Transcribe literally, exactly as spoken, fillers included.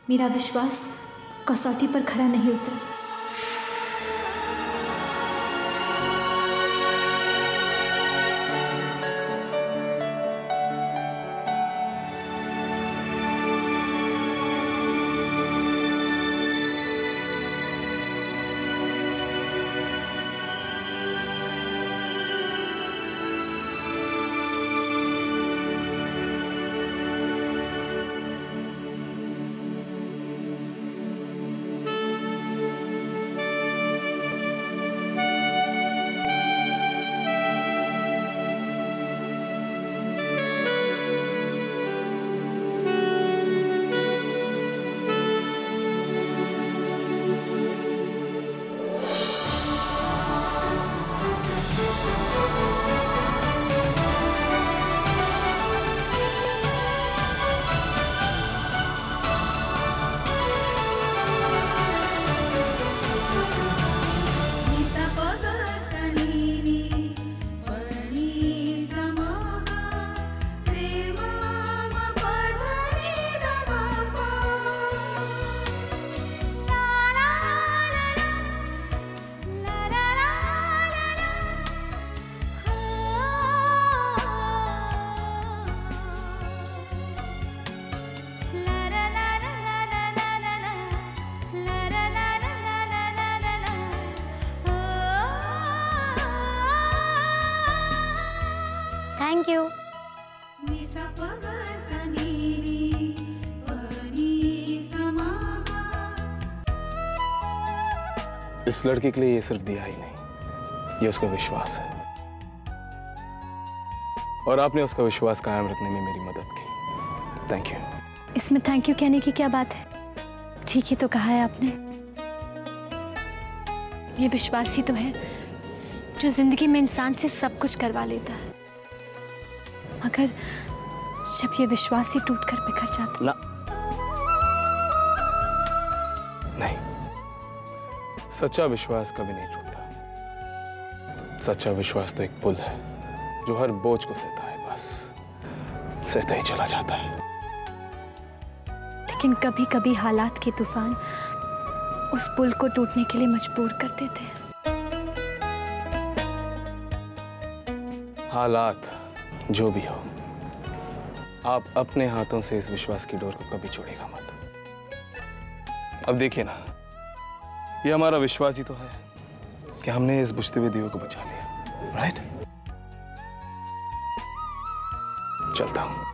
मेरा विश्वास कसौटी पर खरा नहीं उतरा। Thank you. इस लड़की के लिए ये सिर्फ दिया ही नहीं, ये उसका विश्वास है और आपने उसका विश्वास कायम रखने में मेरी मदद की। Thank you. इसमें थैंक यू कहने की क्या बात है? ठीक ही तो कहा है आपने। ये विश्वास ही तो है जो जिंदगी में इंसान से सब कुछ करवा लेता है, मगर जब ये विश्वास ही टूट कर बिखर जाता। ना, नहीं, सच्चा विश्वास कभी नहीं टूटता। सच्चा विश्वास तो एक पुल है जो हर बोझ को सहता है, बस सहता ही चला जाता है। लेकिन कभी कभी हालात के तूफान उस पुल को टूटने के लिए मजबूर कर देते हैं। हालात जो भी हो, आप अपने हाथों से इस विश्वास की डोर को कभी छोड़ेगा मत। अब देखिए ना, ये हमारा विश्वास ही तो है कि हमने इस बुझते हुए दिए को बचा लिया। राइट? चलता हूं।